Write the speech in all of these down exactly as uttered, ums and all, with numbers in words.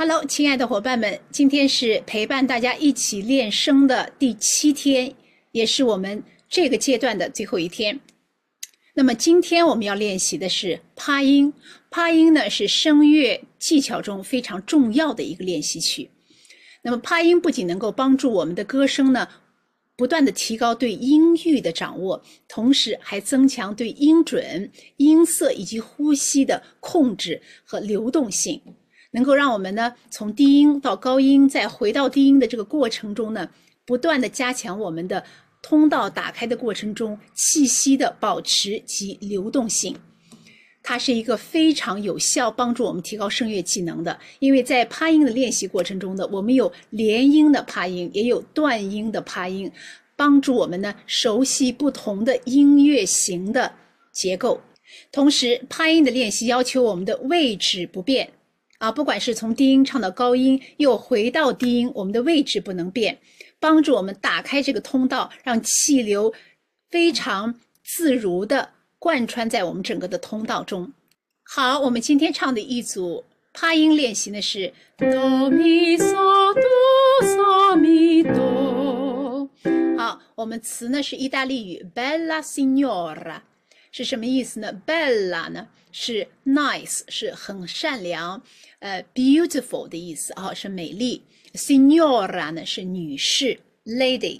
Hello， 亲爱的伙伴们，今天是陪伴大家一起练声的第七天，也是我们这个阶段的最后一天。那么今天我们要练习的是趴音，趴音呢是声乐技巧中非常重要的一个练习曲。那么趴音不仅能够帮助我们的歌声呢不断的提高对音域的掌握，同时还增强对音准、音色以及呼吸的控制和流动性。能够让我们呢从低音到高音再回到低音的这个过程中呢，不断的加强我们的通道打开的过程中气息的保持及流动性。它是一个非常有效帮助我们提高声乐技能的，因为在趴音的练习过程中呢，我们有连音的趴音，也有断音的趴音，帮助我们呢熟悉不同的音乐型的结构。同时趴音的练习要求我们的位置不变啊，不管是从低音唱到高音，又回到低音，我们的位置不能变，帮助我们打开这个通道，让气流非常自如的贯穿在我们整个的通道中。好，我们今天唱的一组趴音练习呢是哆咪嗦哆嗦咪哆。好，我们词呢是意大利语 Bella Signora， 是什么意思呢？ Bella 呢是 nice， 是很善良，呃 beautiful 的意思啊，是美丽。Signora 呢是女士 lady，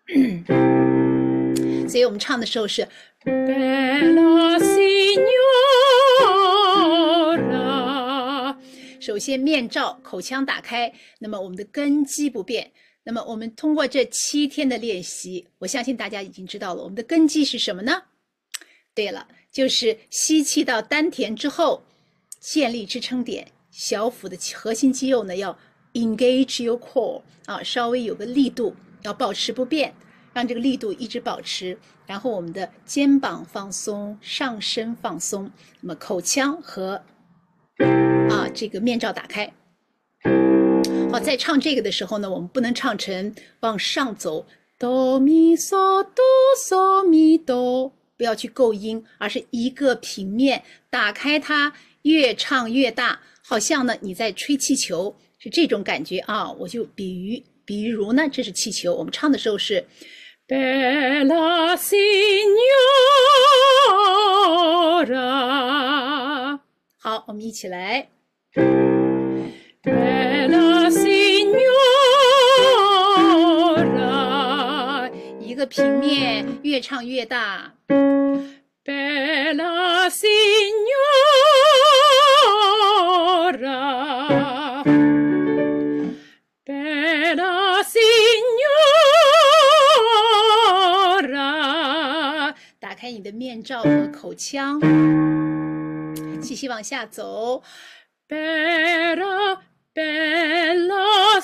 所以我们唱的时候是 Bella Signora。 首先面罩口腔打开，那么我们的根基不变。那么我们通过这七天的练习，我相信大家已经知道了我们的根基是什么呢？对了，就是吸气到丹田之后建立支撑点，小腹的核心肌肉呢要 engage your core 啊，稍微有个力度，要保持不变，让这个力度一直保持，然后我们的肩膀放松，上身放松，那么口腔和啊这个面罩打开。好，在唱这个的时候呢，我们不能唱成往上走哆咪嗦哆嗦咪哆，不要去够音，而是一个平面打开它，越唱越大，好像呢你在吹气球，是这种感觉啊。我就比喻比如呢这是气球，我们唱的时候是 Bella Signora。 好，我们一起来 Bella Signora， 一个平面越唱越大 Bella Signora， Bella Signora， 打开你的面罩和口腔，气息往下走 Bella Bella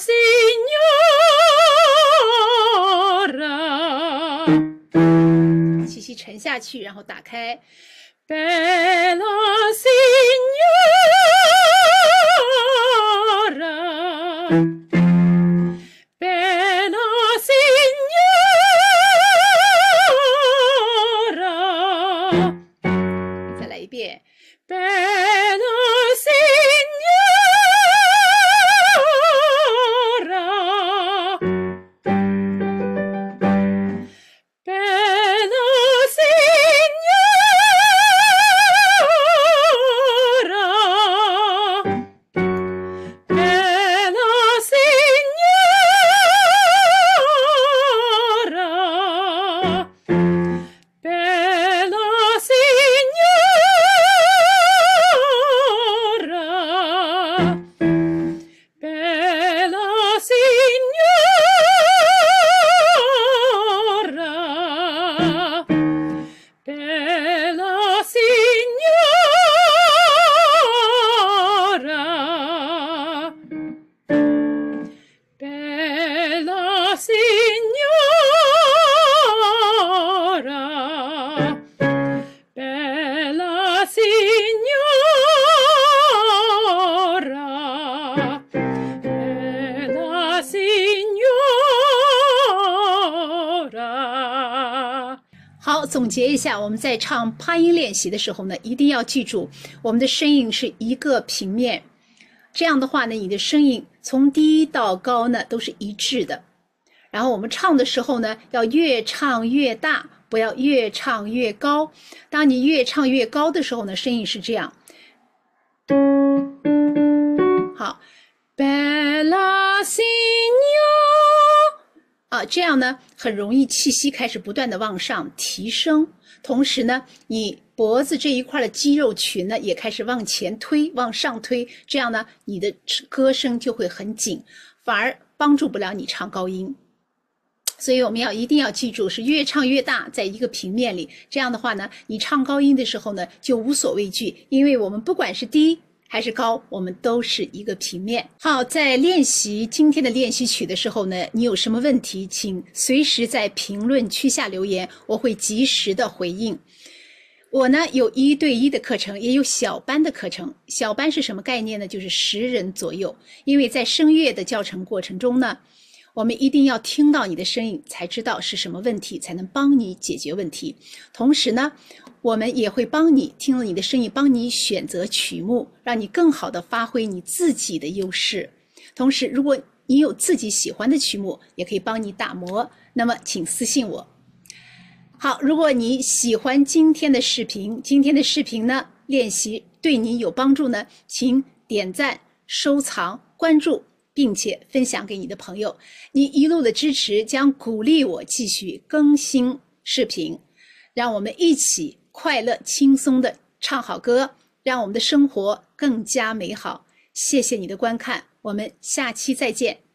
Signora， 气息沉下去，然后打开 Bella Signora， Bella Signora， 再来一遍 Bella Signora。 好，总结一下，我们在唱趴音练习的时候呢，一定要记住我们的声音是一个平面， 这样的话呢，你的声音从低到高呢都是一致的。然后我们唱的时候呢，要越唱越大，不要越唱越高。当你越唱越高的时候呢，声音是这样。好 ，Bella Signora 啊，这样呢很容易气息开始不断的往上提升，同时呢，你脖子这一块的肌肉群呢也开始往前推、往上推，这样呢，你的歌声就会很紧，反而帮助不了你唱高音。所以我们要一定要记住，是越唱越大，在一个平面里。这样的话呢，你唱高音的时候呢，就无所畏惧，因为我们不管是低还是高，我们都是一个平面。好，在练习今天的练习曲的时候呢，你有什么问题，请随时在评论区下留言，我会及时的回应。我呢有一对一的课程，也有小班的课程。小班是什么概念呢？就是十人左右。因为在声乐的教程过程中呢，我们一定要听到你的声音，才知道是什么问题，才能帮你解决问题。同时呢，我们也会帮你听了你的声音，帮你选择曲目，让你更好的发挥你自己的优势。同时，如果你有自己喜欢的曲目，也可以帮你打磨。那么，请私信我。好，如果你喜欢今天的视频，今天的视频呢，练习对你有帮助呢，请点赞、收藏、关注，并且分享给你的朋友。你一路的支持将鼓励我继续更新视频，让我们一起快乐轻松的唱好歌，让我们的生活更加美好。谢谢你的观看，我们下期再见。